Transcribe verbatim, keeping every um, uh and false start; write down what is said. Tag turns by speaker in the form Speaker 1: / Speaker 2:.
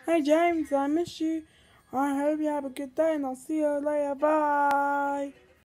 Speaker 1: Hey James, I miss you. I hope you have a good day and I'll see you later. Bye.